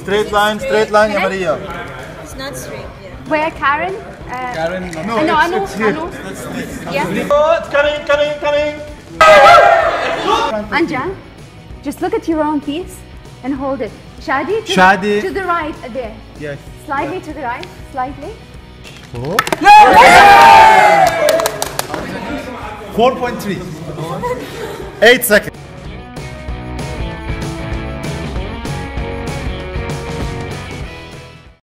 Straight line, ya Maria. It's not straight, yeah. Where Karen? Karen, no, Anu. Yeah. Oh, it's coming. Anja, just look at your own piece and hold it. Shadi, to the right, there. Yes. Slightly to the right, slightly. Oh. 4.3. 8 seconds.